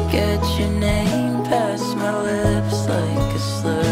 get your name past my lips like a slur.